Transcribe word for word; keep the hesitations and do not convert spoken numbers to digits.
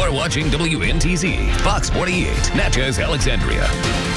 You're watching W N T Z, Fox forty-eight, Natchez, Alexandria.